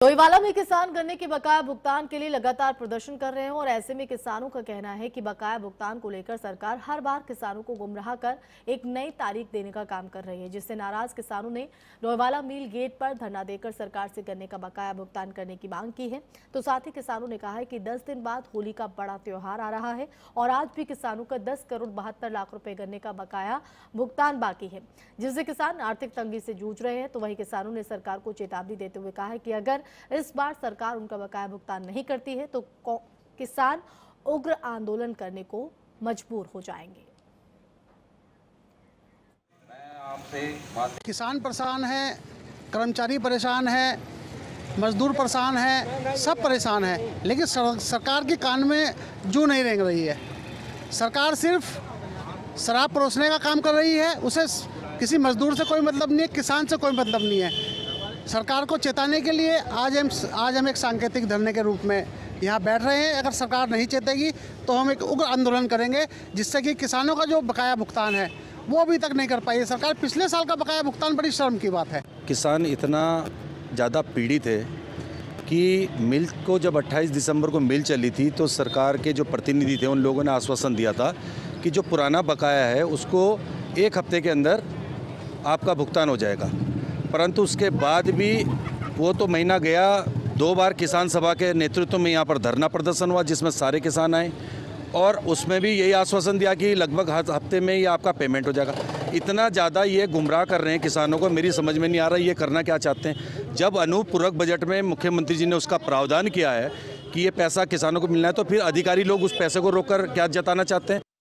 लोईवाला में किसान गन्ने के बकाया भुगतान के लिए लगातार प्रदर्शन कर रहे हैं और ऐसे में किसानों का कहना है कि बकाया भुगतान को लेकर सरकार हर बार किसानों को गुमराह कर एक नई तारीख देने का काम कर रही है, जिससे नाराज किसानों ने लोईवाला मिल गेट पर धरना देकर सरकार से गन्ने का बकाया भुगतान करने की मांग की है। तो साथ ही किसानों ने कहा है कि 10 दिन बाद होली का बड़ा त्योहार आ रहा है और आज भी किसानों का 10 करोड़ 72 लाख रुपए गन्ने का बकाया भुगतान बाकी है, जिससे किसान आर्थिक तंगी से जूझ रहे हैं। तो वहीं किसानों ने सरकार को चेतावनी देते हुए कहा है कि अगर इस बार सरकार उनका बकाया भुगतान नहीं करती है तो किसान उग्र आंदोलन करने को मजबूर हो जाएंगे। किसान परेशान है, कर्मचारी परेशान है, मजदूर परेशान है, सब परेशान है, लेकिन सरकार के कान में जू नहीं रेंग रही है। सरकार सिर्फ शराब परोसने का काम कर रही है, उसे किसी मजदूर से कोई मतलब नहीं है, किसान से कोई मतलब नहीं है। सरकार को चेताने के लिए आज हम एक सांकेतिक धरने के रूप में यहाँ बैठ रहे हैं। अगर सरकार नहीं चेतेगी तो हम एक उग्र आंदोलन करेंगे, जिससे कि किसानों का जो बकाया भुगतान है वो अभी तक नहीं कर पाई है सरकार। पिछले साल का बकाया भुगतान बड़ी शर्म की बात है। किसान इतना ज़्यादा पीड़ित है कि मिल को जब 28 दिसंबर को मिल चली थी तो सरकार के जो प्रतिनिधि थे उन लोगों ने आश्वासन दिया था कि जो पुराना बकाया है उसको 1 हफ्ते के अंदर आपका भुगतान हो जाएगा, परंतु उसके बाद भी वो तो महीना गया। 2 बार किसान सभा के नेतृत्व में यहाँ पर धरना प्रदर्शन हुआ, जिसमें सारे किसान आए और उसमें भी यही आश्वासन दिया कि लगभग हफ्ते में ही आपका पेमेंट हो जाएगा। इतना ज़्यादा ये गुमराह कर रहे हैं किसानों को, मेरी समझ में नहीं आ रहा ये करना क्या चाहते हैं। जब अनुपूरक बजट में मुख्यमंत्री जी ने उसका प्रावधान किया है कि ये पैसा किसानों को मिलना है, तो फिर अधिकारी लोग उस पैसे को रोककर क्या जताना चाहते हैं।